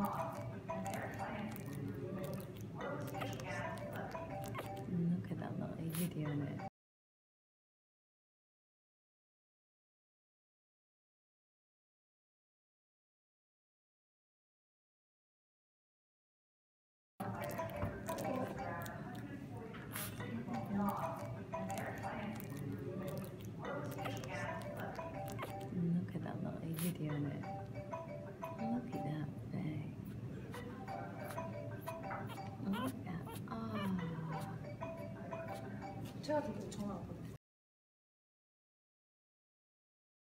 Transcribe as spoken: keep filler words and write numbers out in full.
Look at that little video in it. Look at that little video in it. Look at that thing. Look at, ah. 제가 되게 전화 왔거든요.